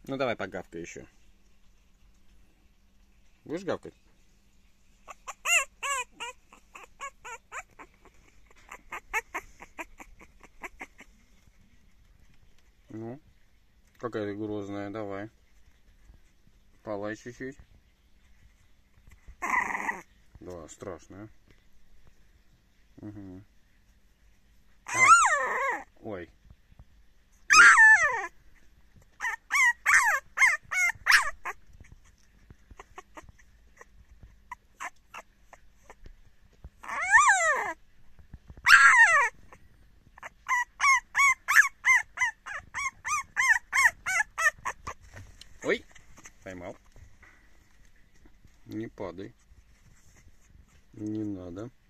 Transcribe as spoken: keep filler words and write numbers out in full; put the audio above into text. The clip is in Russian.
Ну давай погавкай еще. Будешь гавкать? Ну, какая ты грозная, давай. Полай чуть-чуть. Да, страшная. Угу. Давай. Ой. Ой, поймал. Не падай. Не надо.